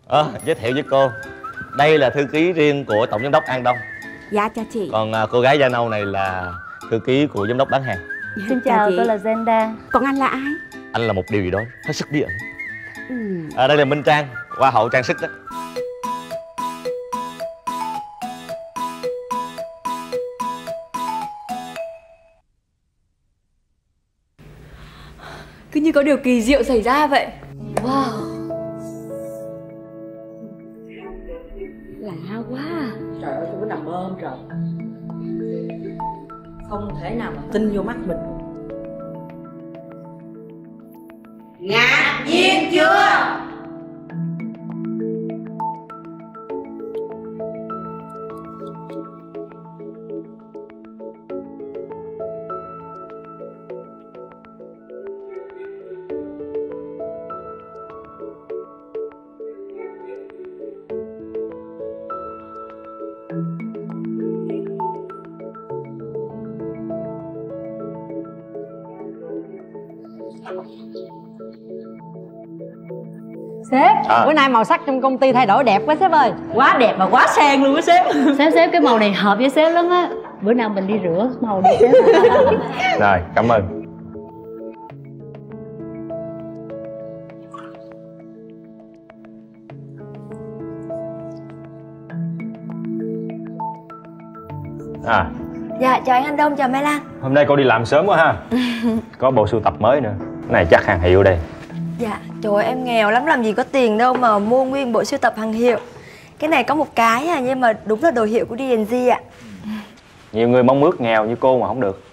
Giới thiệu với cô, đây là thư ký riêng của tổng giám đốc An Đông. Dạ chào chị. Còn cô gái da nâu này là thư ký của giám đốc bán hàng. Xin chào, tôi là Zenda. Còn anh là ai? Anh là một điều gì đó hết sức bí ẩn. Đây là Minh Trang, hoa hậu trang sức đó. Cứ như có điều kỳ diệu xảy ra vậy. Wow, lạ quá. Trời ơi, tôi có nằm mơ không trời. Không thể nào mà tin vô mắt mình. Ngạc nhiên chưa? Sếp, bữa nay màu sắc trong công ty thay đổi đẹp quá sếp ơi. Quá đẹp mà quá sang luôn á sếp. Sếp cái màu này hợp với sếp lắm á. Bữa nào mình đi rửa màu đi sếp. Rồi, cảm ơn. Dạ chào anh Đông, chào Mai Lan. Hôm nay cô đi làm sớm quá ha. Có bộ sưu tập mới nữa. Cái này chắc hàng hiệu đây. Dạ, trời ơi, em nghèo lắm, làm gì có tiền đâu mà mua nguyên bộ sưu tập hàng hiệu. Cái này có một cái à, nhưng mà đúng là đồ hiệu của D&G ạ. Nhiều người mong ước nghèo như cô mà không được.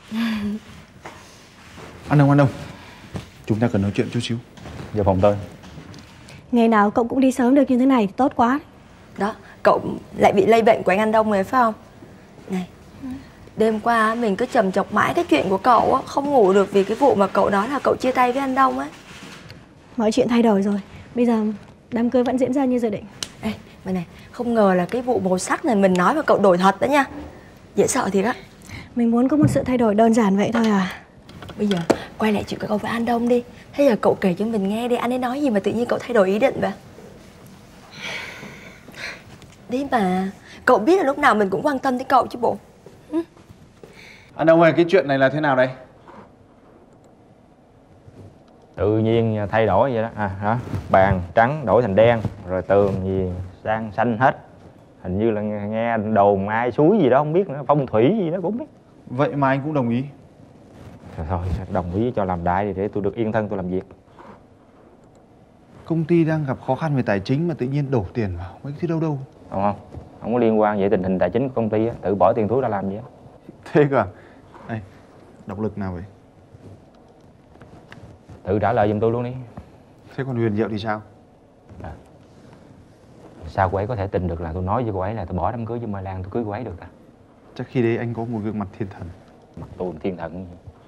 Anh Đông, chúng ta cần nói chuyện chút xíu. Vào phòng tôi. Ngày nào cậu cũng đi sớm được như thế này, tốt quá. Đó, cậu lại bị lây bệnh của anh Đông rồi phải không? Này, đêm qua mình cứ trầm trọc mãi cái chuyện của cậu á, không ngủ được vì cái vụ mà cậu nói là cậu chia tay với anh Đông ấy. Mọi chuyện thay đổi rồi, bây giờ đám cưới vẫn diễn ra như dự định. Ê, mà này, không ngờ là cái vụ màu sắc này mình nói mà cậu đổi thật đó nha. Dễ sợ thiệt á. Mình muốn có một sự thay đổi đơn giản vậy thôi à. Bây giờ quay lại chuyện của cậu với anh Đông đi. Thế giờ cậu kể cho mình nghe đi, anh ấy nói gì mà tự nhiên cậu thay đổi ý định vậy? Đi mà, cậu biết là lúc nào mình cũng quan tâm tới cậu chứ bộ. Anh Đông ơi, cái chuyện này là thế nào đây? Tự nhiên thay đổi vậy đó. Đó. Bàn trắng đổi thành đen, rồi tường gì sang xanh hết. Hình như là nghe đồn ai suối gì đó không biết nữa, phong thủy gì đó cũng không biết. Vậy mà anh cũng đồng ý? Thôi, đồng ý cho làm đại để tôi được yên thân tôi làm việc. Công ty đang gặp khó khăn về tài chính mà tự nhiên đổ tiền vào mấy cái thứ đâu. Không, không có liên quan vậy, tình hình tài chính của công ty á, tự bỏ tiền túi ra làm gì á. Thế cơ à? Đây, động lực nào vậy? Tự trả lời giùm tôi luôn đi. Thế còn Huyền Diệu thì sao? Sao cô ấy có thể tin được là tôi nói với cô ấy là tôi bỏ đám cưới với Mai Lan, tôi cưới cô ấy được à? Chắc khi đấy anh có một gương mặt thiên thần. Mặt tôi thiên thần.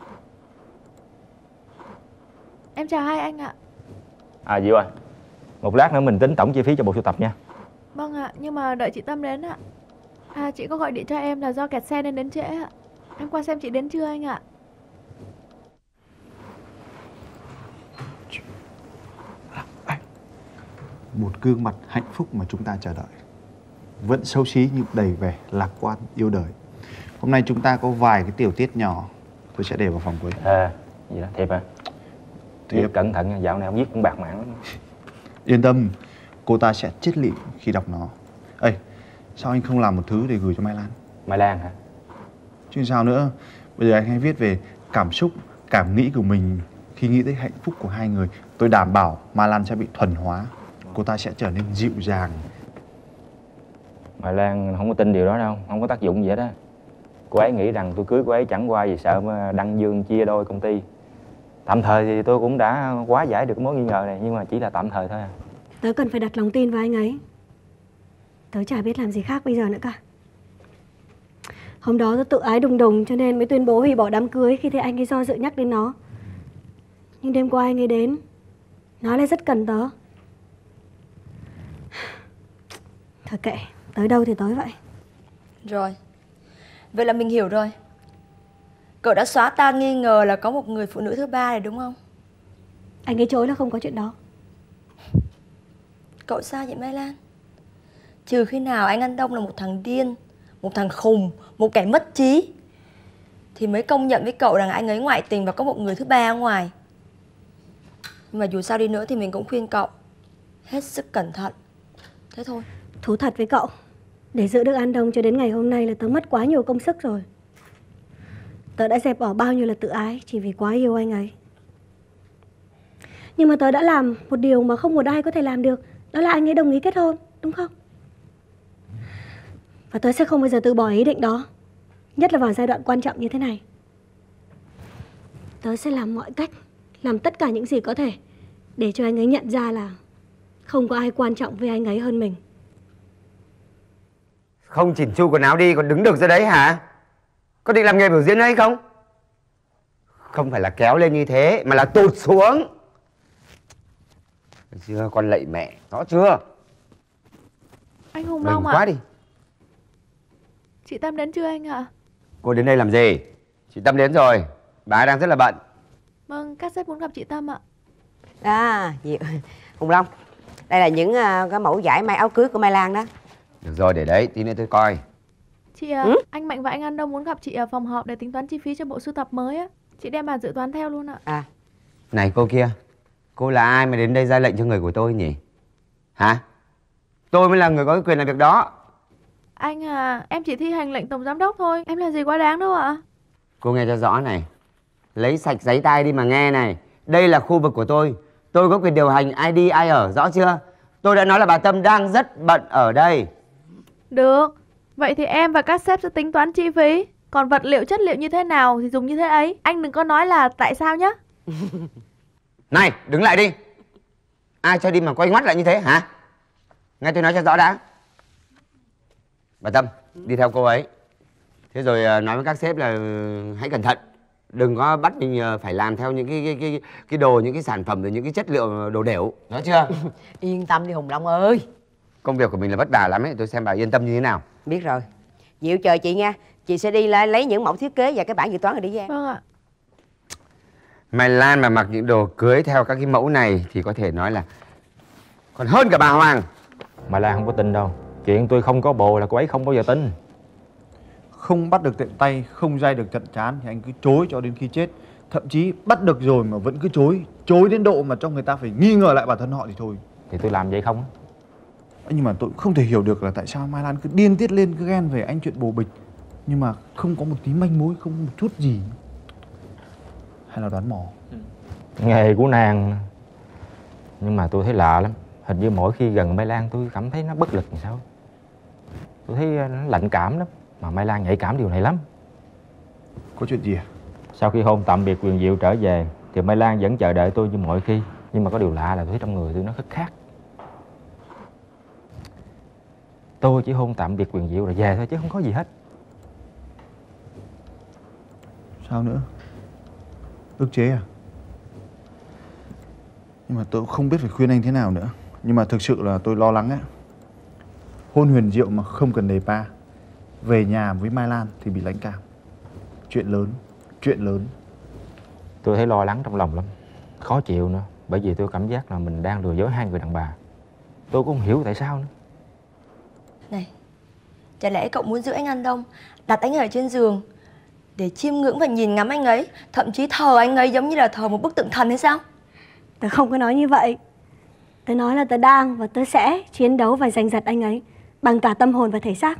Em chào hai anh ạ. Diệu ơi, một lát nữa mình tính tổng chi phí cho bộ sưu tập nha. Vâng ạ, nhưng mà đợi chị Tâm đến ạ. Chị có gọi điện cho em là do kẹt xe nên đến trễ ạ. Em qua xem chị đến chưa anh ạ? Một gương mặt hạnh phúc mà chúng ta chờ đợi, vẫn xấu xí nhưng đầy vẻ lạc quan yêu đời. Hôm nay chúng ta có vài cái tiểu tiết nhỏ, tôi sẽ để vào phòng cuối. Gì đó, thiệp hả? Thiệp. Cẩn thận nha, dạo này ông viết cũng bạc mạng lắm. Yên tâm, cô ta sẽ chết lịm khi đọc nó. Ê, sao anh không làm một thứ để gửi cho Mai Lan? Mai Lan hả? Chứ sao nữa, bây giờ anh hay viết về cảm xúc, cảm nghĩ của mình khi nghĩ tới hạnh phúc của hai người. Tôi đảm bảo Mai Lan sẽ bị thuần hóa, cô ta sẽ trở nên dịu dàng. Mai Lan không có tin điều đó đâu, không có tác dụng gì hết á. Cô ấy nghĩ rằng tôi cưới cô ấy chẳng qua vì sợ mà đăng dương chia đôi công ty. Tạm thời thì tôi cũng đã hóa giải được mối nghi ngờ này, nhưng mà chỉ là tạm thời thôi à. Tớ cần phải đặt lòng tin vào anh ấy. Tớ chả biết làm gì khác bây giờ nữa cả. Hôm đó tớ tự ái đùng đùng cho nên mới tuyên bố hủy bỏ đám cưới khi thấy anh ấy do dự nhắc đến nó. Nhưng đêm qua anh ấy đến, nói là rất cần tớ. Thôi kệ, tới đâu thì tới vậy. Rồi, vậy là mình hiểu rồi. Cậu đã xóa tan nghi ngờ là có một người phụ nữ thứ ba này đúng không? Anh ấy chối là không có chuyện đó. cậu sao vậy Mai Lan? Trừ khi nào anh An Đông là một thằng điên, một thằng khùng, một kẻ mất trí, thì mới công nhận với cậu rằng anh ấy ngoại tình và có một người thứ ba ở ngoài. Nhưng mà dù sao đi nữa thì mình cũng khuyên cậu hết sức cẩn thận. Thế thôi. Thú thật với cậu, để giữ được An Đông cho đến ngày hôm nay là tớ mất quá nhiều công sức rồi. Tớ đã dẹp bỏ bao nhiêu là tự ái chỉ vì quá yêu anh ấy. Nhưng mà tớ đã làm một điều mà không một ai có thể làm được. Đó là anh ấy đồng ý kết hôn, đúng không? Và tớ sẽ không bao giờ từ bỏ ý định đó. Nhất là vào giai đoạn quan trọng như thế này. Tớ sẽ làm mọi cách, làm tất cả những gì có thể để cho anh ấy nhận ra là không có ai quan trọng với anh ấy hơn mình. Không chỉn chu quần áo đi còn đứng được ra đấy hả? Có định làm nghề biểu diễn hay không? Không phải là kéo lên như thế mà là tụt xuống. Được chưa? Con lạy mẹ, rõ chưa? Anh Hùng Mình Long ạ. quá đi. Chị Tâm đến chưa anh ạ? Cô đến đây làm gì? Chị Tâm đến rồi. Bà ấy đang rất là bận. Vâng, các sếp muốn gặp chị Tâm ạ. Hùng Long, đây là những cái mẫu vải may áo cưới của Mai Lan đó. Được rồi, để đấy, tí nữa tôi coi. Chị anh Mạnh và anh An Đông muốn gặp chị ở phòng họp để tính toán chi phí cho bộ sưu tập mới á. Chị đem bản dự toán theo luôn ạ. Này cô kia, cô là ai mà đến đây ra lệnh cho người của tôi nhỉ? Hả? Tôi mới là người có cái quyền làm việc đó. Anh à, em chỉ thi hành lệnh tổng giám đốc thôi. Em làm gì quá đáng đâu ạ. Cô nghe cho rõ này. Lấy sạch giấy tay đi mà nghe này. Đây là khu vực của tôi. Tôi có quyền điều hành ai đi ai ở, rõ chưa? Tôi đã nói là bà Tâm đang rất bận ở đây. Được. Vậy thì em và các sếp sẽ tính toán chi phí. Còn vật liệu chất liệu như thế nào thì dùng như thế ấy. Anh đừng có nói là tại sao nhá. Này, đứng lại đi. Ai cho đi mà quay ngoắt lại như thế hả? Nghe tôi nói cho rõ đã. Bà Tâm, đi theo cô ấy. Thế rồi nói với các sếp là hãy cẩn thận. Đừng có bắt mình phải làm theo những cái đồ, những cái sản phẩm, rồi những cái chất liệu đồ đểu. Rõ chưa? Yên tâm đi Hùng Long ơi. Công việc của mình là vất vả lắm ấy. Tôi xem bà yên tâm như thế nào. Biết rồi. Diệu chờ chị nha. Chị sẽ đi lấy những mẫu thiết kế và cái bản dự toán rồi đi với em. Vâng ạ. Mai Lan mà mặc những đồ cưới theo các cái mẫu này thì có thể nói là còn hơn cả bà Hoàng. Mai Lan không có tin đâu. Chuyện tôi không có bồ là cô ấy không bao giờ tin. Không bắt được tận tay, không dai được tận trán thì anh cứ chối cho đến khi chết. Thậm chí bắt được rồi mà vẫn cứ chối. Chối đến độ mà cho người ta phải nghi ngờ lại bản thân họ thì thôi. Thì tôi làm vậy không? Nhưng mà tôi không thể hiểu được là tại sao Mai Lan cứ điên tiết lên, cứ ghen về anh chuyện bồ bịch, nhưng mà không có một tí manh mối, không có một chút gì. Hay là đoán mò? Nghề của nàng. Nhưng mà tôi thấy lạ lắm. Hình như mỗi khi gần Mai Lan tôi cảm thấy nó bất lực làm sao. Tôi thấy nó lạnh cảm lắm. Mà Mai Lan nhạy cảm điều này lắm. Có chuyện gì à? Sau khi hôn tạm biệt Quyền Diệu trở về thì Mai Lan vẫn chờ đợi tôi như mọi khi. Nhưng mà có điều lạ là tôi thấy trong người tôi nó khác. Tôi chỉ hôn tạm biệt Quyền Diệu rồi về thôi chứ không có gì hết. Sao nữa? Ức chế à? Nhưng mà tôi cũng không biết phải khuyên anh thế nào nữa. Nhưng mà thực sự là tôi lo lắng á. Hôn Huyền Diệu mà không cần đề pa, về nhà với Mai Lan thì bị lãnh cảm. Chuyện lớn, chuyện lớn. Tôi thấy lo lắng trong lòng lắm. Khó chịu nữa. Bởi vì tôi cảm giác là mình đang lừa dối hai người đàn bà. Tôi cũng không hiểu tại sao nữa. Này, chả lẽ cậu muốn giữ anh An Đông, đặt anh ở trên giường để chiêm ngưỡng và nhìn ngắm anh ấy, thậm chí thờ anh ấy giống như là thờ một bức tượng thần hay sao? Tớ không có nói như vậy. Tớ nói là tớ đang và tớ sẽ chiến đấu và giành giật anh ấy bằng cả tâm hồn và thể xác.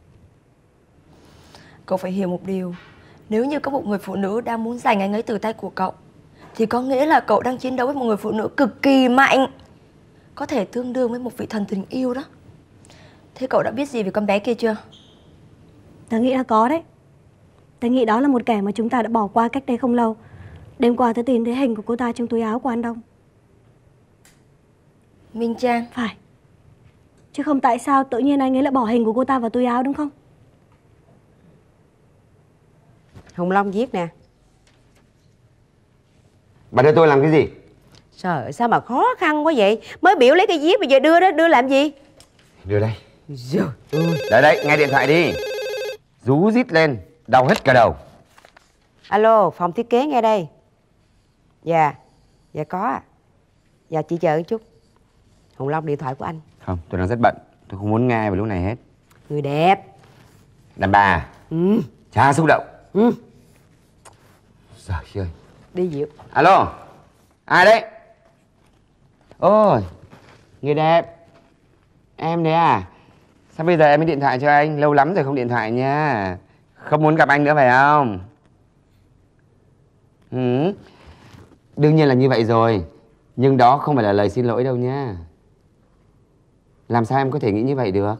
Cậu phải hiểu một điều. Nếu như có một người phụ nữ đang muốn giành anh ấy từ tay của cậu thì có nghĩa là cậu đang chiến đấu với một người phụ nữ cực kỳ mạnh, có thể tương đương với một vị thần tình yêu đó. Thế cậu đã biết gì về con bé kia chưa? Tớ nghĩ là có đấy. Tớ nghĩ đó là một kẻ mà chúng ta đã bỏ qua cách đây không lâu. Đêm qua tớ tìm thấy hình của cô ta trong túi áo của An Đông. Minh Trang? Phải. Chứ không tại sao tự nhiên anh ấy lại bỏ hình của cô ta vào túi áo, đúng không? Hùng Long viết nè. Bà đưa tôi làm cái gì? Trời ơi, sao mà khó khăn quá vậy? Mới biểu lấy cái viết bây giờ đưa đó, đưa làm gì? Đưa đây. Trời ơi. Đấy đấy, nghe điện thoại đi. Rú rít lên, đau hết cả đầu. Alo, phòng thiết kế nghe đây. Dạ, dạ có ạ. Dạ chị chờ một chút. Hùng Long, điện thoại của anh. Không, tôi đang rất bận. Tôi không muốn nghe vào lúc này hết. Người đẹp. Đàn bà à? Ừ. Chả xúc động. Ừ. Trời ơi. Đi Diệu. Alo, ai đấy? Ôi, người đẹp. Em đấy à? Sao bây giờ em mới điện thoại cho anh? Lâu lắm rồi không điện thoại nha. Không muốn gặp anh nữa phải không? Ừ. Đương nhiên là như vậy rồi. Nhưng đó không phải là lời xin lỗi đâu nha. Làm sao em có thể nghĩ như vậy được?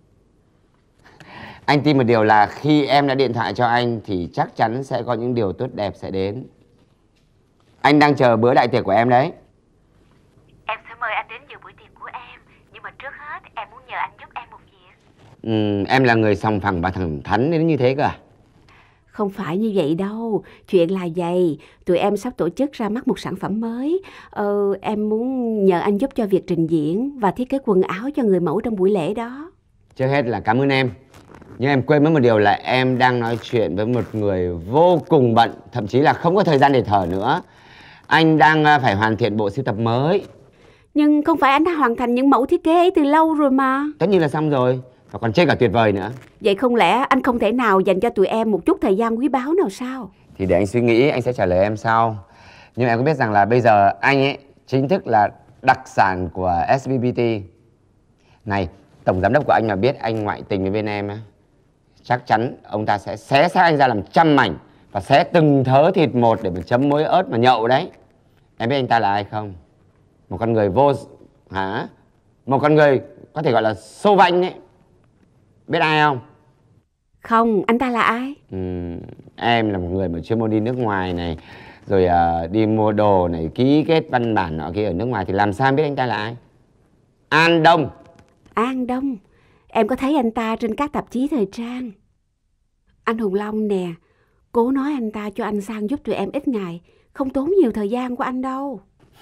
Anh tin một điều là khi em đã điện thoại cho anh thì chắc chắn sẽ có những điều tốt đẹp sẽ đến. Anh đang chờ bữa đại tiệc của em đấy. Em sẽ mời anh đến dự buổi tiệc của em. Nhưng mà trước hết em muốn nhờ anh giúp em một việc. Em là người sòng phẳng và thẳng thắn đến như thế cơ à? Không phải như vậy đâu. Chuyện là vậy. Tụi em sắp tổ chức ra mắt một sản phẩm mới. Em muốn nhờ anh giúp cho việc trình diễn và thiết kế quần áo cho người mẫu trong buổi lễ đó. Trước hết là cảm ơn em. Nhưng em quên mất một điều là em đang nói chuyện với một người vô cùng bận. Thậm chí là không có thời gian để thở nữa. Anh đang phải hoàn thiện bộ sưu tập mới. Nhưng không phải anh đã hoàn thành những mẫu thiết kế ấy từ lâu rồi mà. Tất nhiên là xong rồi. Và còn trên cả tuyệt vời nữa. Vậy không lẽ anh không thể nào dành cho tụi em một chút thời gian quý báu nào sao? Thì để anh suy nghĩ, anh sẽ trả lời em sau. Nhưng em có biết rằng là bây giờ anh ấy chính thức là đặc sản của SBBT. Này, tổng giám đốc của anh mà biết anh ngoại tình với bên em á, chắc chắn ông ta sẽ xé xác anh ra làm trăm mảnh và xé từng thớ thịt một để mà chấm muối ớt mà nhậu đấy. Em biết anh ta là ai không? Một con người một con người có thể gọi là xô vanh ấy. Biết ai không? Không, anh ta là ai? Em là một người mà chuyên môn đi nước ngoài này, rồi đi mua đồ này, ký kết văn bản nọ kia ở nước ngoài, thì làm sao em biết anh ta là ai? An Đông. An Đông. Em có thấy anh ta trên các tạp chí thời trang. Anh Hùng Long nè, cố nói anh ta cho anh sang giúp tụi em ít ngày, không tốn nhiều thời gian của anh đâu.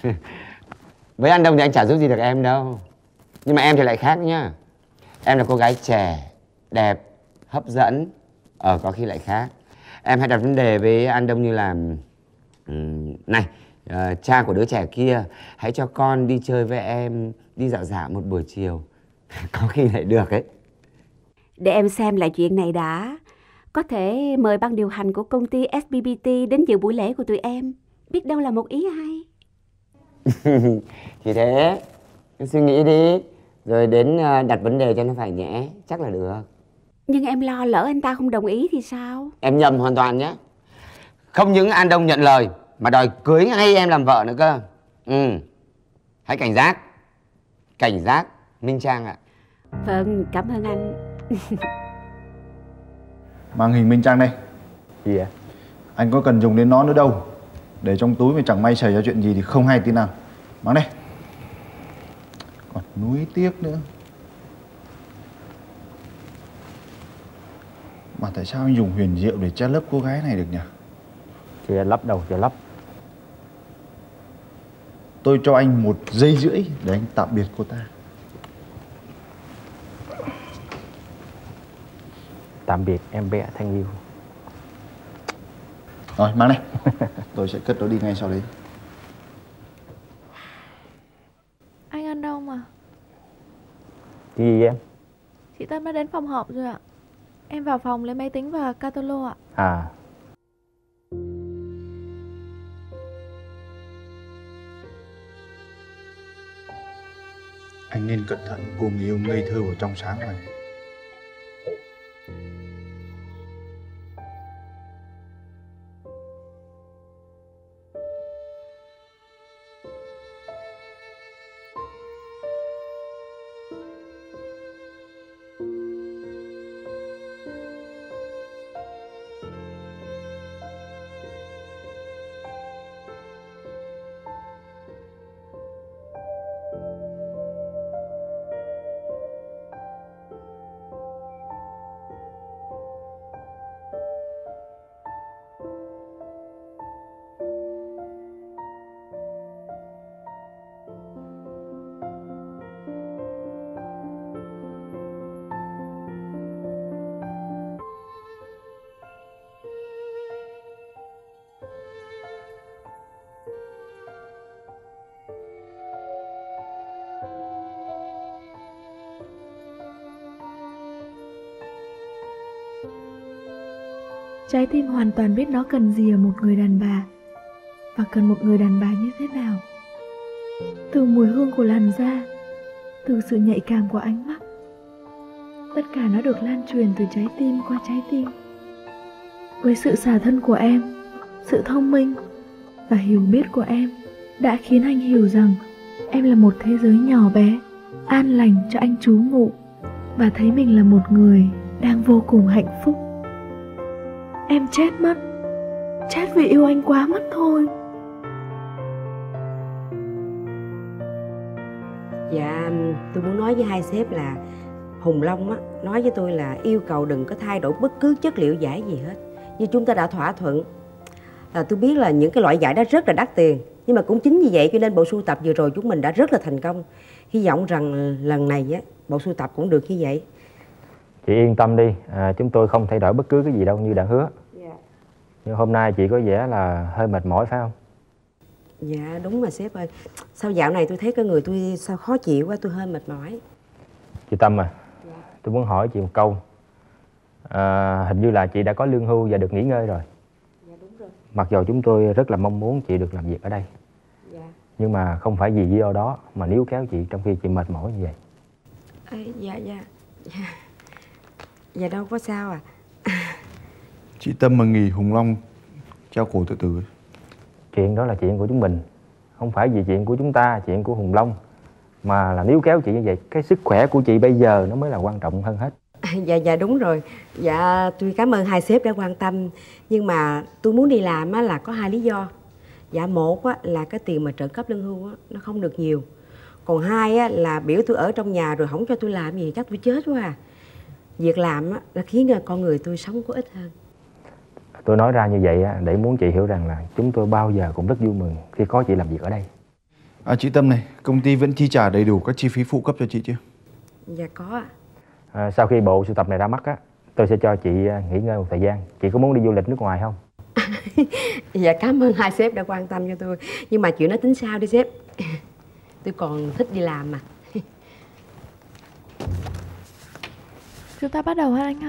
Với An Đông thì anh chả giúp gì được em đâu. Nhưng mà em thì lại khác nhá. Em là cô gái trẻ, đẹp, hấp dẫn. Có khi lại khác. Em hãy đặt vấn đề với An Đông như là này, cha của đứa trẻ kia, hãy cho con đi chơi với em, đi dạo dạo một buổi chiều. Có khi lại được ấy. Để em xem lại chuyện này đã. Có thể mời ban điều hành của công ty SBBT đến dự buổi lễ của tụi em. Biết đâu là một ý hay. Thì thế, cứ suy nghĩ đi, rồi đến đặt vấn đề cho nó phải nhẽ, chắc là được. Nhưng em lo lỡ anh ta không đồng ý thì sao? Em nhầm hoàn toàn nhé. Không những An Đông nhận lời mà đòi cưới ngay em làm vợ nữa cơ. Hãy cảnh giác. Cảnh giác, Minh Trang ạ. Vâng, cảm ơn anh. Mang hình Minh Trang đây. Gì vậy? Anh có cần dùng đến nó nữa đâu. Để trong túi mà chẳng may xảy ra chuyện gì thì không hay tí nào. Mang đây. Còn nuối tiếc nữa. Mà tại sao anh dùng huyền diệu để che lấp cô gái này được nhỉ? Che lấp đâu, che lấp. Tôi cho anh 1 giây rưỡi để anh tạm biệt cô ta. Tạm biệt em bé thân yêu. Rồi, mang đây. Tôi sẽ cất nó đi ngay sau đấy. Anh An Đông à? Cái gì vậy em? Chị Tâm đã đến phòng họp rồi ạ. Em vào phòng lấy máy tính và catalog ạ. À. Anh nên cẩn thận cô người yêu ngây thơ và trong sáng này. Trái tim hoàn toàn biết nó cần gì ở một người đàn bà, và cần một người đàn bà như thế nào. Từ mùi hương của làn da, từ sự nhạy cảm của ánh mắt, tất cả nó được lan truyền từ trái tim qua trái tim. Với sự xả thân của em, sự thông minh và hiểu biết của em đã khiến anh hiểu rằng em là một thế giới nhỏ bé, an lành cho anh trú ngụ, và thấy mình là một người đang vô cùng hạnh phúc. Em chết mất, chết vì yêu anh quá mất thôi. Dạ, tôi muốn nói với hai sếp là Hùng Long á, nói với tôi là yêu cầu đừng có thay đổi bất cứ chất liệu vải gì hết. Như chúng ta đã thỏa thuận. Tôi biết là những cái loại vải đó rất là đắt tiền, nhưng mà cũng chính vì vậy cho nên bộ sưu tập vừa rồi chúng mình đã rất là thành công. Hy vọng rằng lần này á, bộ sưu tập cũng được như vậy. Chị yên tâm đi, chúng tôi không thay đổi bất cứ cái gì đâu như đã hứa. Nhưng hôm nay chị có vẻ là hơi mệt mỏi phải không? Dạ đúng mà sếp ơi. Sao dạo này tôi thấy cái người tôi sao khó chịu quá, tôi hơi mệt mỏi. Chị Tâm à, tôi muốn hỏi chị một câu. Hình như là chị đã có lương hưu và được nghỉ ngơi rồi. Dạ đúng rồi. Mặc dù chúng tôi rất là mong muốn chị được làm việc ở đây. Dạ. Nhưng mà không phải vì lý do đó mà níu kéo chị trong khi chị mệt mỏi như vậy. Dạ. Dạ đâu có sao à. Chị Tâm mà nghỉ, Hùng Long treo cổ tự tử. Chuyện đó là chuyện của chúng mình, không phải vì chuyện của chúng ta, chuyện của Hùng Long mà là níu kéo chị như vậy. Cái sức khỏe của chị bây giờ nó mới là quan trọng hơn hết. Dạ đúng rồi. Dạ tôi cảm ơn hai sếp đã quan tâm. Nhưng mà tôi muốn đi làm á là có hai lý do. Dạ một á là cái tiền mà trợ cấp lương hưu á nó không được nhiều. Còn hai á là biểu tôi ở trong nhà rồi không cho tôi làm gì chắc tôi chết quá à. Việc làm á nó khiến con người tôi sống có ích hơn. Tôi nói ra như vậy để muốn chị hiểu rằng là chúng tôi bao giờ cũng rất vui mừng khi có chị làm việc ở đây. Chị Tâm này, công ty vẫn chi trả đầy đủ các chi phí phụ cấp cho chị chứ? Dạ có ạ. Sau khi bộ sưu tập này ra mắt á, tôi sẽ cho chị nghỉ ngơi một thời gian. Chị có muốn đi du lịch nước ngoài không? Dạ cảm ơn hai sếp đã quan tâm cho tôi. Nhưng mà chuyện đó tính sao đi sếp. Tôi còn thích đi làm mà. Chúng ta bắt đầu hả anh ha?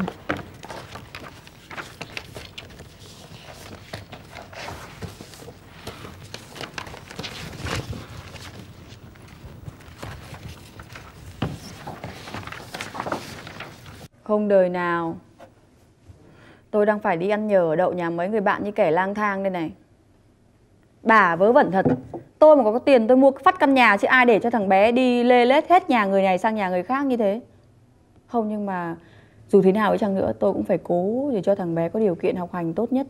Không đời nào tôi đang phải đi ăn nhờ ở đậu nhà mấy người bạn như kẻ lang thang đây này. Bà vớ vẩn thật. Tôi mà có tiền tôi mua phát căn nhà chứ ai để cho thằng bé đi lê lết hết nhà người này sang nhà người khác như thế. Không, nhưng mà dù thế nào ấy chăng nữa tôi cũng phải cố để cho thằng bé có điều kiện học hành tốt nhất.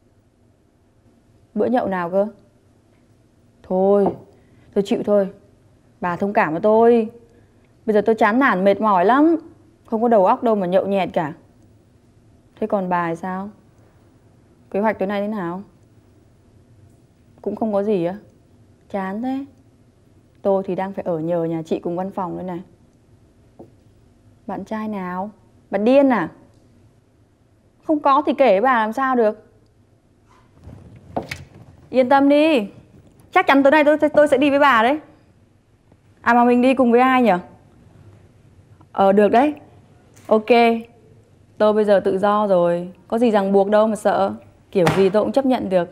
Bữa nhậu nào cơ? Thôi, tôi chịu thôi. Bà thông cảm với tôi. Bây giờ tôi chán nản mệt mỏi lắm. Không có đầu óc đâu mà nhậu nhẹt cả. Thế còn bà thì sao? Kế hoạch tối nay thế nào? Cũng không có gì á? Chán thế. Tôi thì đang phải ở nhờ nhà chị cùng văn phòng đây này. Bạn trai nào? Bạn điên à? Không có thì kể với bà làm sao được. Yên tâm đi. Chắc chắn tối nay tôi sẽ đi với bà đấy. À mà mình đi cùng với ai nhỉ? Được đấy. Ok. Tôi bây giờ tự do rồi. Có gì ràng buộc đâu mà sợ. Kiểu gì tôi cũng chấp nhận được.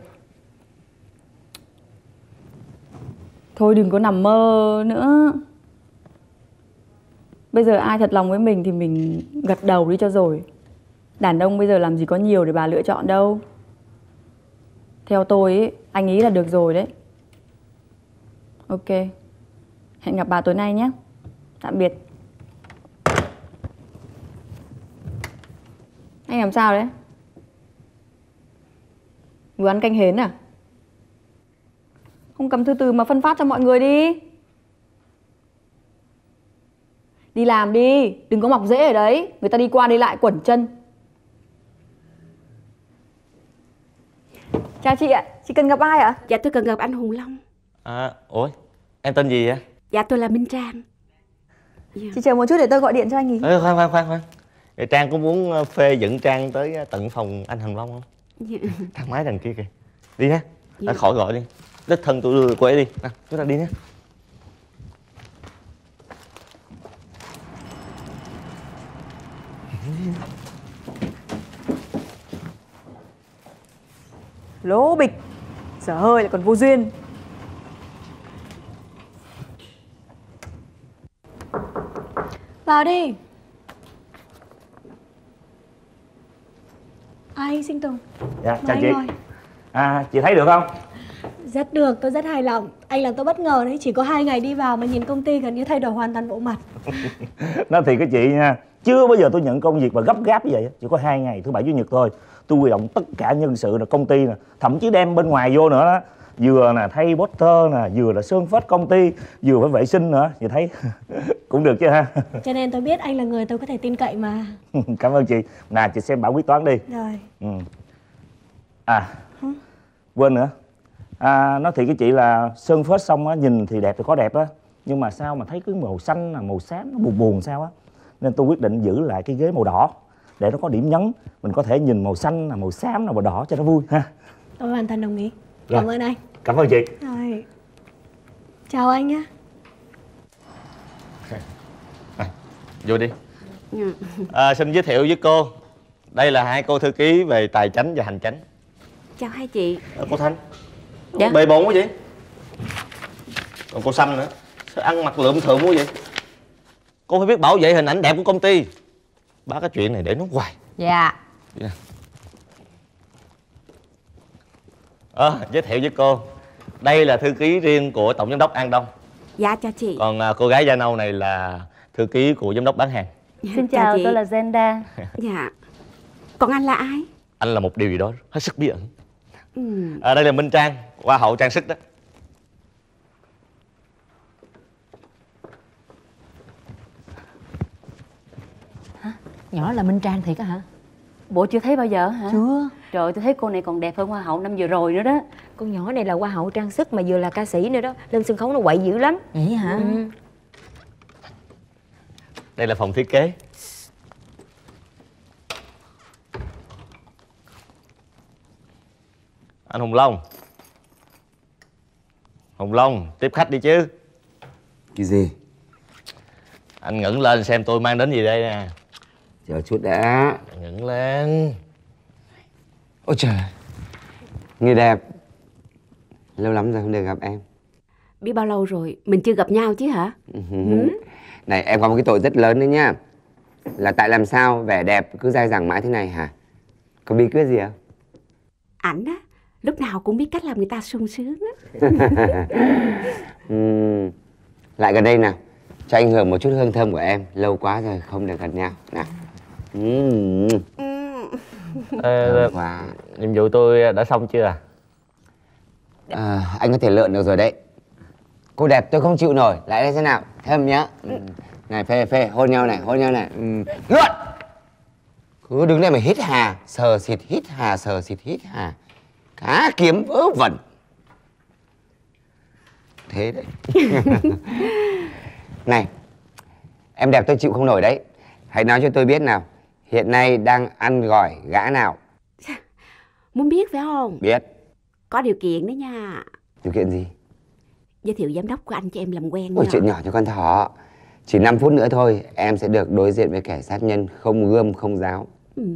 Thôi đừng có nằm mơ nữa. Bây giờ ai thật lòng với mình thì mình gật đầu đi cho rồi. Đàn ông bây giờ làm gì có nhiều để bà lựa chọn đâu. Theo tôi ấy, anh ý là được rồi đấy. Ok. Hẹn gặp bà tối nay nhé. Tạm biệt. Anh làm sao đấy? Vừa ăn canh hến à? Không cầm thư từ mà phân phát cho mọi người đi. Đi làm đi, đừng có mọc rễ ở đấy. Người ta đi qua đi lại quẩn chân. Chào chị ạ, chị cần gặp ai ạ? Dạ tôi cần gặp anh Hùng Long. Ủa, em tên gì vậy? Dạ tôi là Minh Trang. Chị chờ một chút để tôi gọi điện cho anh ý. Khoan. Trang có muốn phê dẫn Trang tới tận phòng anh Hùng Long không? Dạ. Thang máy đằng kia kìa. Đi nha, khỏi gọi đi. Đích thân tôi đưa cô ấy đi. Chúng ta đi nhé. Lố bịch. Dở hơi lại còn vô duyên. Vào đi. Anh Sinh Tùng. Dạ, chào Mời chị. anh ngồi. Chị thấy được không? Rất được, tôi rất hài lòng. Anh làm tôi bất ngờ đấy, chỉ có 2 ngày đi vào mà nhìn công ty gần như thay đổi hoàn toàn bộ mặt. Nói thiệt cái chị nha, chưa bao giờ tôi nhận công việc mà gấp gáp như vậy. Chỉ có 2 ngày, thứ bảy chủ nhật thôi. Tôi huy động tất cả nhân sự là công ty nè, thậm chí đem bên ngoài vô nữa đó. Vừa là thay poster nè, vừa là sơn phết công ty, vừa phải vệ sinh nữa. Chị thấy cũng được chứ ha. Cho nên tôi biết anh là người tôi có thể tin cậy mà. Cảm ơn chị. Nè, chị xem bản quyết toán đi. Rồi. Quên nữa. Nói thiệt với chị là sơn phết xong á, nhìn thì đẹp thì có đẹp á, nhưng mà sao mà thấy cái màu xanh là màu xám nó buồn buồn sao á, nên tôi quyết định giữ lại cái ghế màu đỏ để nó có điểm nhấn, mình có thể nhìn màu xanh là màu xám là màu đỏ cho nó vui ha. Tôi hoàn toàn đồng ý. Rồi. Cảm ơn anh. Cảm ơn chị. Rồi. Chào anh nhé. Vô đi. Xin giới thiệu với cô, đây là 2 cô thư ký về tài chánh và hành chánh. Chào hai chị. Cô Thanh. Dạ. Bề bộn quá vậy. Còn cô Sâm nữa, sao ăn mặc lượm thượm quá vậy? Cô phải biết bảo vệ hình ảnh đẹp của công ty. Bác cái chuyện này để nó hoài. Dạ. Giới thiệu với cô, đây là thư ký riêng của tổng giám đốc An Đông. Dạ chào chị. Còn cô gái da nâu này là thư ký của giám đốc bán hàng. Xin chào, tôi là Zenda. Dạ. Còn anh là ai? Anh là một điều gì đó hết sức bí ẩn. Đây là Minh Trang, hoa hậu trang sức đó. Nhỏ là Minh Trang thiệt á hả? Bộ chưa thấy bao giờ hả? Chưa. Trời, tôi thấy cô này còn đẹp hơn hoa hậu năm vừa rồi nữa đó. Con nhỏ này là hoa hậu trang sức mà vừa là ca sĩ nữa đó. Lên sân khấu nó quậy dữ lắm. Vậy hả? Đây là phòng thiết kế. Anh Hùng Long. Hùng Long, tiếp khách đi chứ. Cái gì? Anh ngẩng lên xem tôi mang đến gì đây nè. Chờ chút đã. Ngẩng lên. Ôi trời, người đẹp. Lâu lắm rồi không được gặp em. Biết bao lâu rồi, mình chưa gặp nhau chứ hả? Này, em có một cái tội rất lớn đấy nhá. Là tại làm sao vẻ đẹp cứ dai dẳng mãi thế này hả? Có bí quyết gì không? Ảnh á, lúc nào cũng biết cách làm người ta sung sướng á. Lại gần đây nào, cho anh hưởng một chút hương thơm của em. Lâu quá rồi không được gần nhau. Nào. Quá. Nhiệm vụ tôi đã xong chưa Anh có thể lượn được rồi đấy. Cô đẹp tôi không chịu nổi. Lại đây thế nào, thơm nhá. Này phê hôn nhau này, hôn nhau này. Lượn. Cứ đứng đây mà hít hà, sờ xịt hít hà, sờ xịt hít hà. Cá kiếm vớ vẩn. Thế đấy. Này, em đẹp tôi chịu không nổi đấy. Hãy nói cho tôi biết nào, hiện nay đang ăn gỏi gã nào? Muốn biết phải không? Biết. Có điều kiện đấy nha. Điều kiện gì? Giới thiệu giám đốc của anh cho em làm quen. Ôi, chuyện nhỏ cho con thỏ. Chỉ 5 phút nữa thôi, em sẽ được đối diện với kẻ sát nhân không gươm không giáo.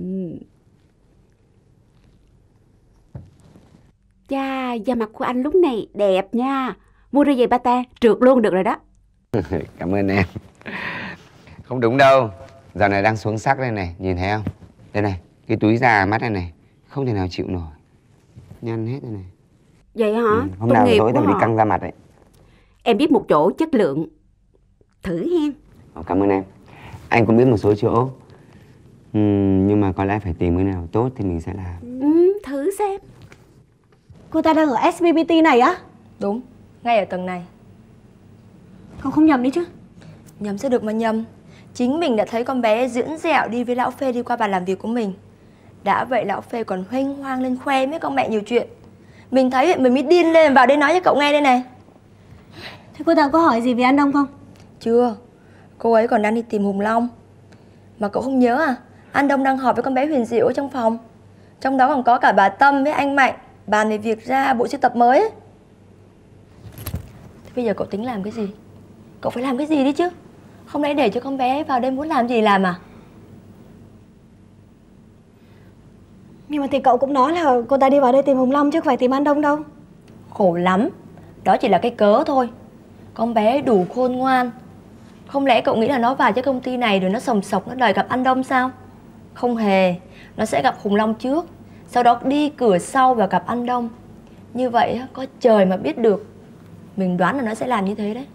Chà, da mặt của anh lúc này đẹp nha. Mua ra giày bata, trượt luôn được rồi đó. Cảm ơn em. Không đúng đâu. Dạo này đang xuống sắc đây này, nhìn thấy không? Đây này, cái túi già mắt này này, không thể nào chịu nổi. Nhăn hết đây này. Vậy hả? Hôm nào tối tôi phải đi căng da mặt đấy. Em biết một chỗ chất lượng. Thử hen. Cảm ơn em. Anh cũng biết một số chỗ. Nhưng mà có lẽ phải tìm cái nào tốt thì mình sẽ làm. Thử xem. Cô ta đang ở SBBT này á? Đúng, ngay ở tầng này. Cậu không nhầm đi chứ? Nhầm sẽ được mà nhầm. Chính mình đã thấy con bé dưỡng dẹo đi với lão Phê đi qua bàn làm việc của mình. Đã vậy lão Phê còn huênh hoang lên khoe với con mẹ nhiều chuyện. Mình thấy vậy mình mới điên lên vào đây nói cho cậu nghe đây này. Thế cô ta có hỏi gì về An Đông không? Chưa. Cô ấy còn đang đi tìm Hùng Long. Mà cậu không nhớ à? An Đông đang họp với con bé Huyền Diệu ở trong phòng. Trong đó còn có cả bà Tâm với anh Mạnh bàn về việc ra bộ sưu tập mới ấy. Thế bây giờ cậu tính làm cái gì? Cậu phải làm cái gì đi chứ. Không lẽ để cho con bé vào đây muốn làm gì làm à? Nhưng mà thì cậu cũng nói là cô ta đi vào đây tìm Hùng Long chứ không phải tìm An Đông đâu. Khổ lắm. Đó chỉ là cái cớ thôi. Con bé đủ khôn ngoan. Không lẽ cậu nghĩ là nó vào cái công ty này rồi nó sòng sọc nó đòi gặp An Đông sao? Không hề. Nó sẽ gặp Hùng Long trước, sau đó đi cửa sau và gặp An Đông. Như vậy có trời mà biết được. Mình đoán là nó sẽ làm như thế đấy.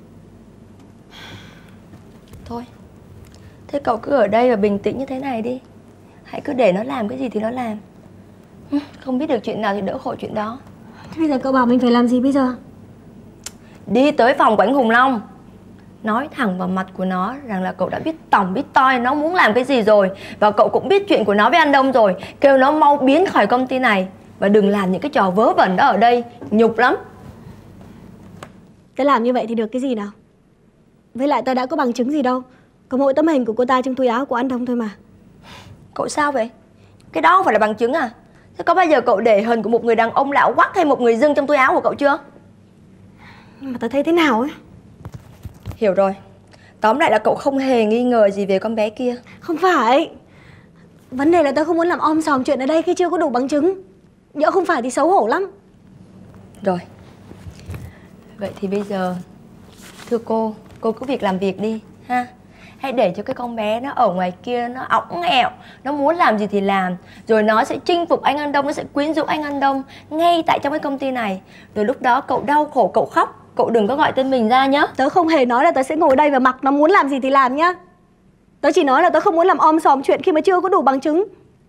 Thôi, thế cậu cứ ở đây và bình tĩnh như thế này đi. Hãy cứ để nó làm cái gì thì nó làm. Không biết được chuyện nào thì đỡ khổ chuyện đó. Thế bây giờ cậu bảo mình phải làm gì bây giờ? Đi tới phòng của anh Hùng Long, nói thẳng vào mặt của nó rằng là cậu đã biết tỏng biết toi nó muốn làm cái gì rồi. Và cậu cũng biết chuyện của nó với An Đông rồi. Kêu nó mau biến khỏi công ty này và đừng làm những cái trò vớ vẩn đó ở đây. Nhục lắm. Tớ làm như vậy thì được cái gì nào? Với lại tớ đã có bằng chứng gì đâu. Có mỗi tấm hình của cô ta trong túi áo của An Đông thôi mà. Cậu sao vậy? Cái đó không phải là bằng chứng à? Thế có bao giờ cậu để hình của một người đàn ông lão quắc hay một người dưng trong túi áo của cậu chưa? Nhưng mà tớ thấy thế nào ấy. Hiểu rồi. Tóm lại là cậu không hề nghi ngờ gì về con bé kia. Không phải. Vấn đề là tớ không muốn làm om sòm chuyện ở đây khi chưa có đủ bằng chứng. Nhỡ không phải thì xấu hổ lắm. Rồi. Vậy thì bây giờ, thưa cô cứ việc làm việc đi ha. Hãy để cho cái con bé nó ở ngoài kia nó õng ẹo, nó muốn làm gì thì làm. Rồi nó sẽ chinh phục anh An Đông, nó sẽ quyến rũ anh An Đông ngay tại trong cái công ty này. Rồi lúc đó cậu đau khổ, cậu khóc, cậu đừng có gọi tên mình ra nhá. Tớ không hề nói là tớ sẽ ngồi đây và mặc nó muốn làm gì thì làm nhá. Tớ chỉ nói là tớ không muốn làm om sòm chuyện khi mà chưa có đủ bằng chứng.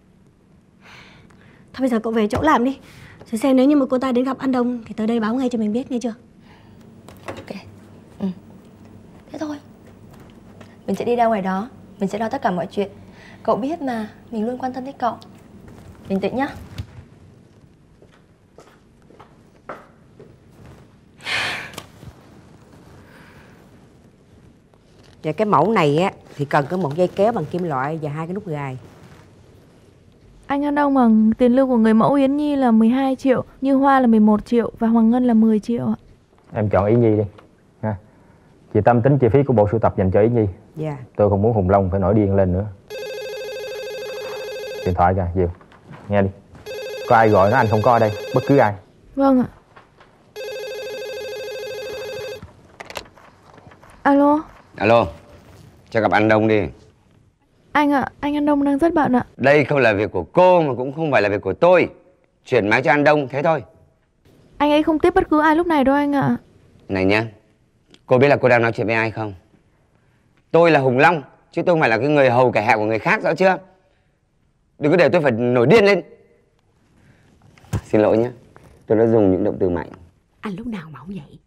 Thôi bây giờ cậu về chỗ làm đi. Rồi xem nếu như mà cô ta đến gặp An Đông thì tớ đây báo ngay cho mình biết, nghe chưa? Ok. Thế thôi. Mình sẽ đi ra ngoài đó, mình sẽ lo tất cả mọi chuyện. Cậu biết mà, mình luôn quan tâm đến cậu. Bình tĩnh nhá. Và cái mẫu này á thì cần có một dây kéo bằng kim loại và 2 cái nút gài. Anh An Đông bằng tiền lương của người mẫu Yến Nhi là 12 triệu, Như Hoa là 11 triệu và Hoàng Ngân là 10 triệu ạ. Em chọn Yến Nhi đi ha. Chị Tâm tính chi phí của bộ sưu tập dành cho Yến Nhi. Dạ. Tôi không muốn Hùng Long phải nổi điên lên nữa. Điện thoại kìa, Diệu. Nghe đi. Có ai gọi nó anh không có ở đây, bất cứ ai. Vâng ạ. Alo. Alo, cho gặp An Đông đi. Anh ạ, anh An Đông đang rất bận ạ. Đây không là việc của cô mà cũng không phải là việc của tôi. Chuyển máy cho An Đông, thế thôi. Anh ấy không tiếp bất cứ ai lúc này đâu anh ạ. Này nhá, cô biết là cô đang nói chuyện với ai không? Tôi là Hùng Long, chứ tôi không phải là cái người hầu kẻ hạ của người khác, rõ chưa? Đừng có để tôi phải nổi điên lên. Xin lỗi nhé, tôi đã dùng những động từ mạnh. Anh lúc nào mà không vậy?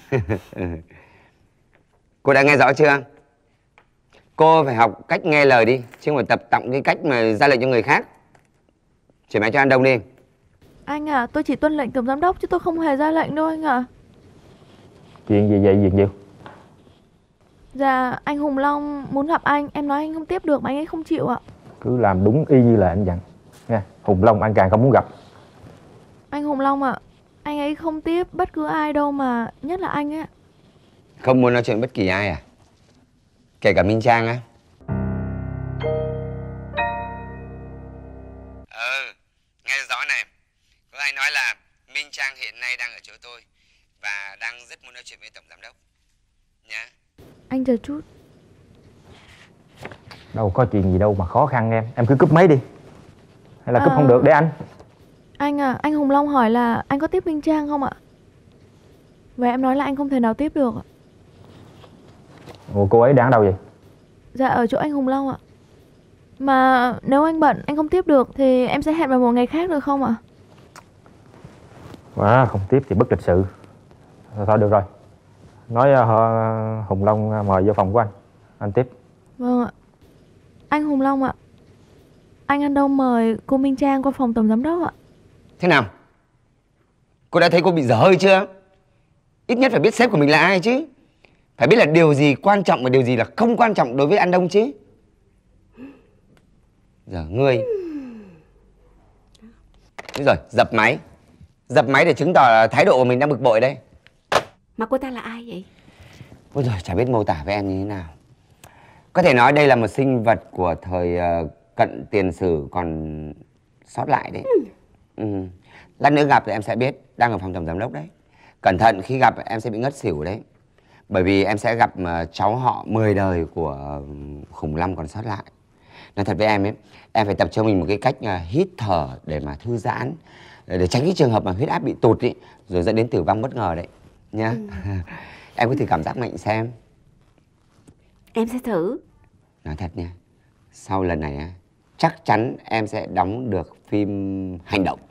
Cô đã nghe rõ chưa? Cô phải học cách nghe lời đi, chứ không phải tập tọng cái cách mà ra lệnh cho người khác. Chuyển máy cho An Đông đi. Anh ạ, tôi chỉ tuân lệnh tổng giám đốc chứ tôi không hề ra lệnh đâu anh ạ. Chuyện gì vậy Diệu? Dạ, anh Hùng Long muốn gặp anh, em nói anh không tiếp được mà anh ấy không chịu ạ. Cứ làm đúng y như là anh dặn nha. Hùng Long anh càng không muốn gặp. Anh Hùng Long ạ, anh ấy không tiếp bất cứ ai đâu mà nhất là anh ấy. Không muốn nói chuyện bất kỳ ai à? Kể cả Minh Trang á? Nghe rõ này. Có ai nói là Minh Trang hiện nay đang ở chỗ tôi và đang rất muốn nói chuyện với tổng giám đốc nhá. Anh chờ chút. Đâu có chuyện gì đâu mà khó khăn em cứ cúp máy đi. Hay là cúp không được để anh. Anh ạ, anh Hùng Long hỏi là anh có tiếp Minh Trang không ạ? Và em nói là anh không thể nào tiếp được ạ. Ủa cô ấy đang ở đâu vậy? Dạ ở chỗ anh Hùng Long ạ. Mà nếu anh bận, anh không tiếp được thì em sẽ hẹn vào một ngày khác được không ạ? Không tiếp thì bất lịch sự. Thôi được rồi. Nói Hùng Long mời vô phòng của anh tiếp. Vâng ạ. Anh Hùng Long ạ, anh An Đông mời cô Minh Trang qua phòng tổng giám đốc ạ. Thế nào? Cô đã thấy cô bị dở hơi chưa? Ít nhất phải biết sếp của mình là ai chứ. Phải biết là điều gì quan trọng và điều gì là không quan trọng đối với An Đông chứ. Giờ ngươi. Đúng rồi, dập máy. Dập máy để chứng tỏ là thái độ của mình đang bực bội đây. Mà cô ta là ai vậy? Ôi giời, chả biết mô tả với em như thế nào. Có thể nói đây là một sinh vật của thời cận tiền sử còn sót lại đấy. Lát nữa gặp thì em sẽ biết, đang ở phòng tổng giám đốc đấy. Cẩn thận khi gặp em sẽ bị ngất xỉu đấy. Bởi vì em sẽ gặp cháu họ 10 đời của khủng long còn sót lại. Nói thật với em ấy, em phải tập cho mình một cái cách hít thở để mà thư giãn, để tránh cái trường hợp mà huyết áp bị tụt ý, rồi dẫn đến tử vong bất ngờ đấy nhá. Em cứ thử cảm giác mạnh xem. Em sẽ thử. Nói thật nha, sau lần này á, chắc chắn em sẽ đóng được phim hành động.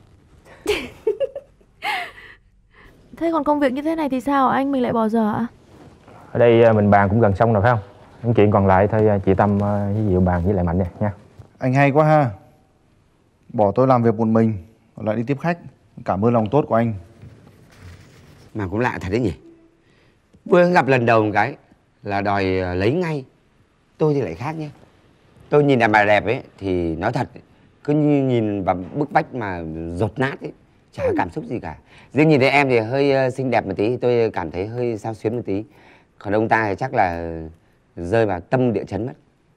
Thế còn công việc như thế này thì sao anh? Mình lại bỏ giờ ạ? Ở đây mình bàn cũng gần xong rồi phải không? Những chuyện còn lại thôi chị Tâm với Diệu bàn với lại Mạnh này nha. Anh hay quá ha. Bỏ tôi làm việc một mình lại đi tiếp khách. Cảm ơn lòng tốt của anh. Mà cũng lạ thật đấy nhỉ. Vừa gặp lần đầu một cái là đòi lấy ngay. Tôi thì lại khác nhé. Tôi nhìn đàn bà đẹp ấy thì nói thật, cứ như nhìn vào bức vách mà dột nát ấy, chả có cảm xúc gì cả. Riêng nhìn thấy em thì hơi xinh đẹp một tí thì tôi cảm thấy hơi xao xuyến một tí. Còn ông ta thì chắc là rơi vào tâm địa chấn mất.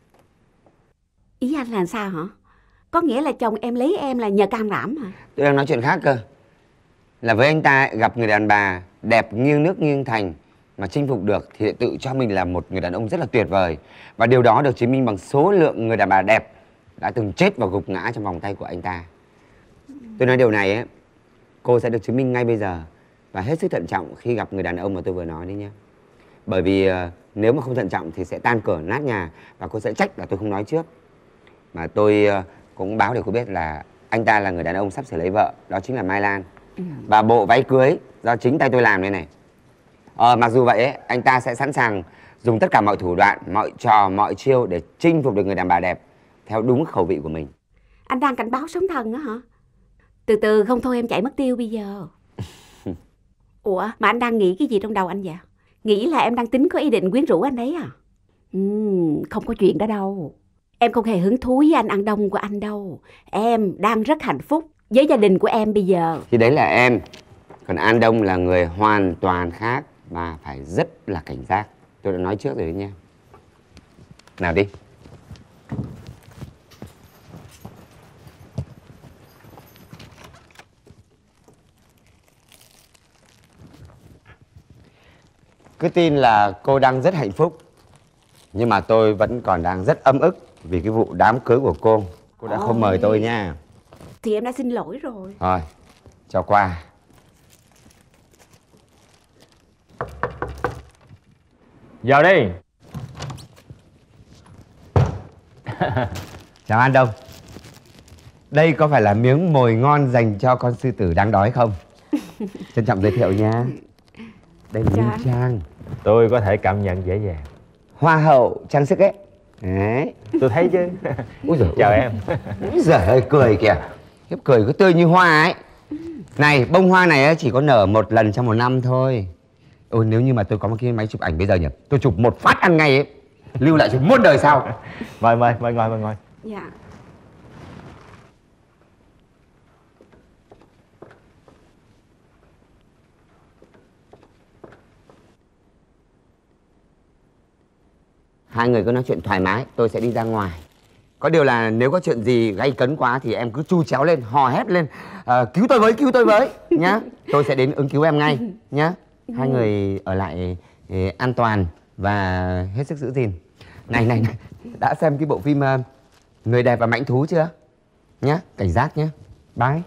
Ý anh là sao hả? Có nghĩa là chồng em lấy em là nhờ cam rảm hả? Tôi đang nói chuyện khác cơ. Là với anh ta gặp người đàn bà đẹp nghiêng nước nghiêng thành mà chinh phục được thì tự cho mình là một người đàn ông rất là tuyệt vời. Và điều đó được chứng minh bằng số lượng người đàn bà đẹp đã từng chết và gục ngã trong vòng tay của anh ta. Tôi nói điều này ấy, cô sẽ được chứng minh ngay bây giờ. Và hết sức thận trọng khi gặp người đàn ông mà tôi vừa nói đấy nhé. Bởi vì nếu mà không thận trọng thì sẽ tan cửa nát nhà. Và cô sẽ trách là tôi không nói trước. Mà tôi cũng báo để cô biết là anh ta là người đàn ông sắp sửa lấy vợ. Đó chính là Mai Lan. Và bộ váy cưới do chính tay tôi làm đây này. Mặc dù vậy ấy, anh ta sẽ sẵn sàng dùng tất cả mọi thủ đoạn, mọi trò, mọi chiêu để chinh phục được người đàn bà đẹp theo đúng khẩu vị của mình. Anh đang cảnh báo sóng thần á hả? Từ từ không thôi em chạy mất tiêu bây giờ. Ủa mà anh đang nghĩ cái gì trong đầu anh vậy? Nghĩ là em đang tính có ý định quyến rũ anh ấy à? Không có chuyện đó đâu. Em không hề hứng thú với anh ăn đông của anh đâu. Em đang rất hạnh phúc với gia đình của em bây giờ. Thì đấy là em. Còn An Đông là người hoàn toàn khác và phải rất là cảnh giác. Tôi đã nói trước rồi đấy nha. Nào đi. Cứ tin là cô đang rất hạnh phúc. Nhưng mà tôi vẫn còn đang rất ấm ức vì cái vụ đám cưới của cô. Cô đã không mời tôi nha. Thì em đã xin lỗi rồi. Thôi, cho qua. Vào đi. Chào An Đông. Đây có phải là miếng mồi ngon dành cho con sư tử đang đói không? Trân trọng giới thiệu nha. Đây là Minh Trang. Tôi có thể cảm nhận dễ dàng. Hoa hậu trang sức ấy. Đấy. Tôi thấy chứ. Úi giời, chào em. Úi giời ơi, cười kìa. Khiếp, cười cứ tươi như hoa ấy. Này, bông hoa này chỉ có nở một lần trong một năm thôi. Ôi, nếu như mà tôi có một cái máy chụp ảnh bây giờ nhỉ, tôi chụp một phát ăn ngay ấy, lưu lại cho muôn đời sau. Mời ngồi. Dạ. Hai người cứ nói chuyện thoải mái, tôi sẽ đi ra ngoài. Có điều là nếu có chuyện gì gay cấn quá thì em cứ chu chéo lên, hò hét lên, cứu tôi với nhá. Tôi sẽ đến ứng cứu em ngay nhá. Hai người ở lại an toàn và hết sức giữ gìn. Này, đã xem cái bộ phim Người đẹp và mãnh thú chưa? Nhá, cảnh giác nhá. Bye.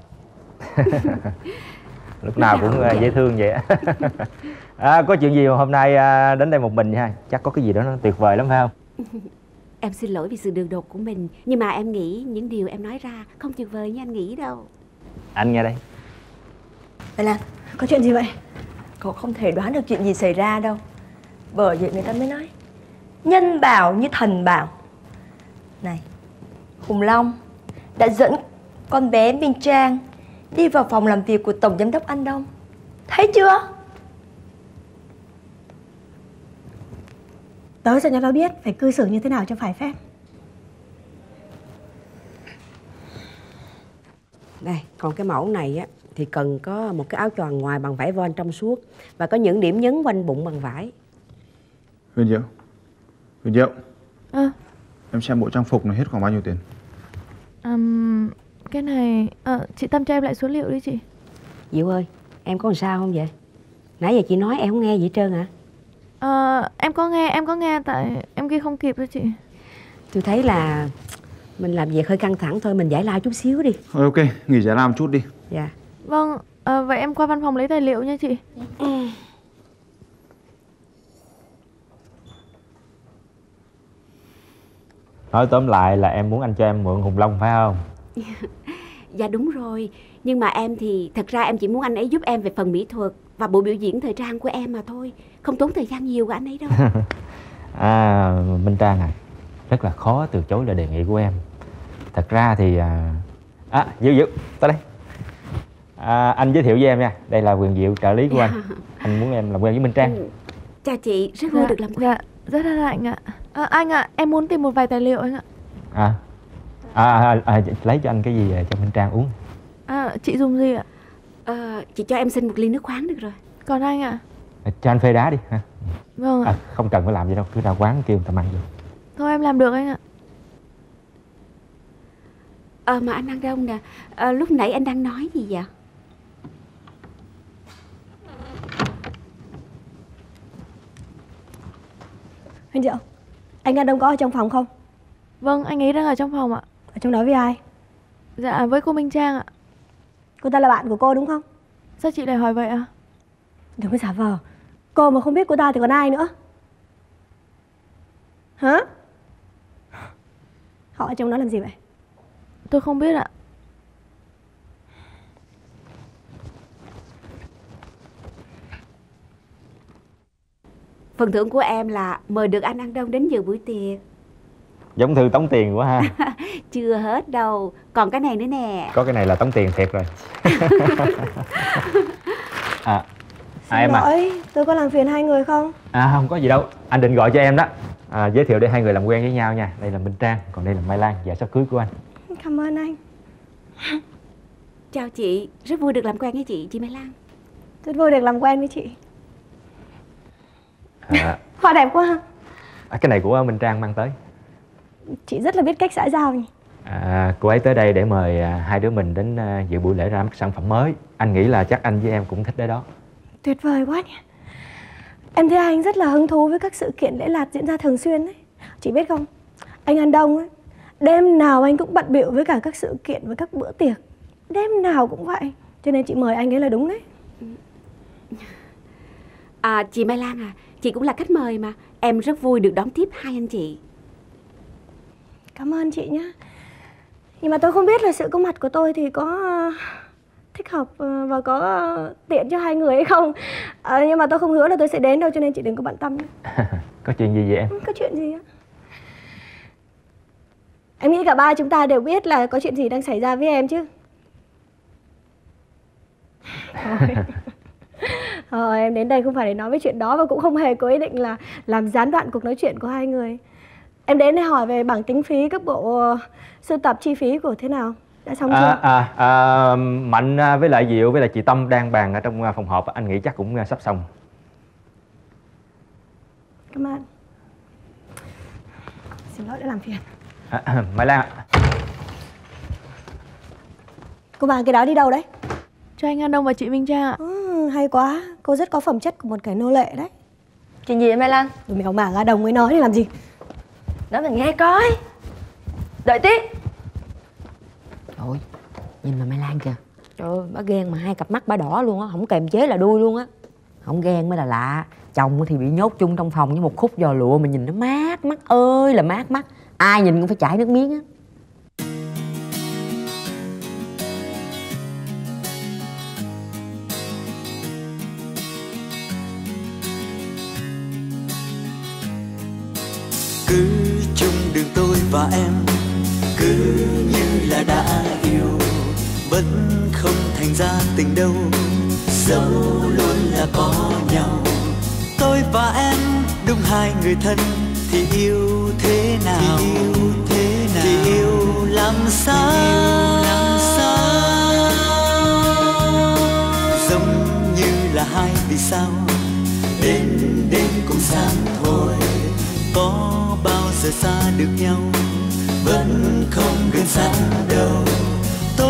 Lúc nào cũng dễ thương vậy. Có chuyện gì hôm nay đến đây một mình ha? Chắc có cái gì đó nó tuyệt vời lắm phải không? Em xin lỗi vì sự đường đột của mình. Nhưng mà em nghĩ những điều em nói ra không tuyệt vời như anh nghĩ đâu. Anh nghe đây. Mai Lan, có chuyện gì vậy? Cậu không thể đoán được chuyện gì xảy ra đâu. Bởi vậy người ta mới nói nhân bảo như thần bảo. Này, Hùng Long đã dẫn con bé Minh Trang đi vào phòng làm việc của Tổng Giám đốc An Đông. Thấy chưa? Tớ sẽ cho nó biết phải cư xử như thế nào cho phải phép. Đây, còn cái mẫu này á thì cần có một cái áo choàng ngoài bằng vải voan trong suốt và có những điểm nhấn quanh bụng bằng vải. Huyền Diệu. Em xem bộ trang phục này hết khoảng bao nhiêu tiền? Cái này chị Tâm cho em lại số liệu đi chị. Diệu ơi, em có làm sao không vậy? Nãy giờ chị nói em không nghe gì hết trơn hả? Em có nghe tại em ghi không kịp thôi chị. Tôi thấy là mình làm việc hơi căng thẳng thôi, mình giải lao chút xíu đi. Thôi ok, nghỉ giải lao một chút đi. Dạ. Vâng, vậy em qua văn phòng lấy tài liệu nha chị. Nói tóm lại là em muốn anh cho em mượn Hùng Long phải không? Dạ đúng rồi. Nhưng mà em thì thật ra em chỉ muốn anh ấy giúp em về phần mỹ thuật và bộ biểu diễn thời trang của em mà thôi. Không tốn thời gian nhiều của anh ấy đâu. Minh Trang à, rất là khó từ chối lời đề nghị của em. Thật ra thì Diệu tới đây. Anh giới thiệu với em nha, đây là Quyền Diệu, trợ lý của anh. Anh muốn em làm quen với Minh Trang. Chào chị, rất vui được làm quen. Dạ, rất hân hạnh ạ. Anh ạ, em muốn tìm một vài tài liệu anh ạ. Lấy cho anh cái gì cho Minh Trang uống. Chị dùng gì ạ? Chị cho em xin một ly nước khoáng được rồi. Còn anh ạ? Cho anh phê đá đi ha. Vâng ạ. Không cần phải làm gì đâu, cứ ra quán kêu người ta mang vô. Thôi em làm được anh ạ. Mà anh Đăng Đông nè, lúc nãy anh đang nói gì vậy? Huyền Diệu, anh Đăng Đông có ở trong phòng không? Vâng, anh ấy đang ở trong phòng ạ. Ở trong đó với ai? Dạ, với cô Minh Trang ạ. Cô ta là bạn của cô đúng không? Sao chị lại hỏi vậy ạ? Đừng có giả vờ. Cô mà không biết cô ta thì còn ai nữa? Hả? Họ ở trong đó làm gì vậy? Tôi không biết ạ. Phần thưởng của em là mời được anh Đăng Đông đến dự buổi tiệc. Giống thư tống tiền quá ha. Chưa hết đâu, còn cái này nữa nè. Có cái này là tống tiền thiệt rồi. Xin lỗi, tôi có làm phiền hai người không? Không có gì đâu, anh định gọi cho em đó. Giới thiệu để hai người làm quen với nhau nha. Đây là Minh Trang, còn đây là Mai Lan, vợ sắp cưới của anh. Cảm ơn anh. Chào chị, rất vui được làm quen với chị Mai Lan. Rất vui được làm quen với chị. Hoa đẹp quá. Cái này của Minh Trang mang tới. Chị rất là biết cách xã giao nhỉ. Cô ấy tới đây để mời hai đứa mình đến dự buổi lễ ra mắt sản phẩm mới. Anh nghĩ là chắc anh với em cũng thích đấy đó. Tuyệt vời quá nhỉ. Em thấy anh rất là hứng thú với các sự kiện lễ lạt diễn ra thường xuyên đấy. Chị biết không, anh An Đông ấy, đêm nào anh cũng bận bịu với cả các sự kiện và các bữa tiệc. Đêm nào cũng vậy. Cho nên chị mời anh ấy là đúng đấy. Chị Mai Lan à, chị cũng là khách mời mà. Em rất vui được đón tiếp hai anh chị. Cảm ơn chị nhé. Nhưng mà tôi không biết là sự có mặt của tôi thì có thích hợp và có tiện cho hai người hay không. Nhưng mà tôi không hứa là tôi sẽ đến đâu, cho nên chị đừng có bận tâm. Có chuyện gì vậy em? Có chuyện gì á? Em nghĩ cả ba chúng ta đều biết là có chuyện gì đang xảy ra với em chứ. Em đến đây không phải để nói với chuyện đó, và cũng không hề có ý định là làm gián đoạn cuộc nói chuyện của hai người. Em đến để hỏi về bảng tính phí các bộ sưu tập chi phí của thế nào. Đã xong chưa? Mạnh với lại Diệu với lại chị Tâm đang bàn ở trong phòng họp. Anh nghĩ chắc cũng sắp xong. Cảm ơn. Xin lỗi đã làm phiền. Mai Lan ạ. Cô mang cái đó đi đâu đấy? Cho anh An Đông và chị Minh Trang ạ. Hay quá, cô rất có phẩm chất của một kẻ nô lệ đấy. Chuyện gì vậy Mai Lan? Đồ mèo mả ra đồng mới nói để làm gì? Nói mình nghe coi. Đợi tí. Trời ơi, nhìn mà Mai Lan kìa. Trời ơi, bà ghen mà hai cặp mắt bà đỏ luôn á, không kềm chế là đuôi luôn á. Không ghen mới là lạ. Chồng thì bị nhốt chung trong phòng với một khúc giò lụa mà nhìn nó mát mắt ơi là mát mắt. Ai nhìn cũng phải chảy nước miếng á. Cứ chung đường tôi và em, cứ như là đã yêu, vẫn không thành ra tình đâu, dẫu luôn là có nhau. Tôi và em đúng hai người thân, thì yêu thế nào, thì yêu làm sao, giống như là hai vì sao đến cùng sáng thôi. Có bao giờ xa được nhau, vẫn không gần sát đâu. Tôi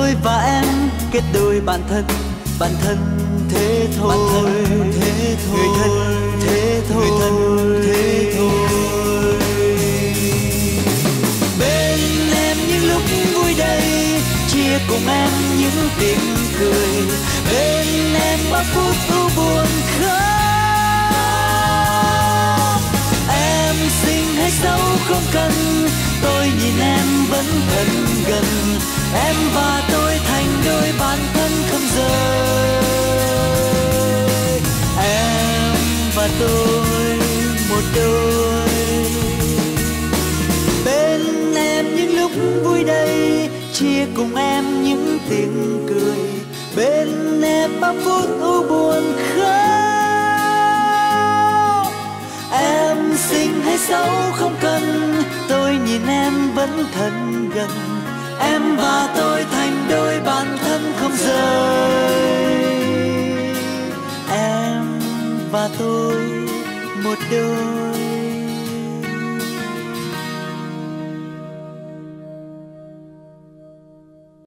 đôi bạn thân thế thôi, người thân thế thôi, người thân thế thôi. Bên em những lúc vui đây, chia cùng em những tiếng cười. Bên em bao phút u buồn khóc. Em xinh hay xấu không cần, tôi nhìn em vẫn thân gần. Em và tôi thành đôi bạn thân không rời. Em và tôi một đôi. Bên em những lúc vui đây, chia cùng em những tiếng cười. Bên em bao phút u buồn khóc. Em xinh hay xấu không cần, tôi nhìn em vẫn thân gần. Em và tôi thành đôi bạn thân không rời. Em và tôi một đôi.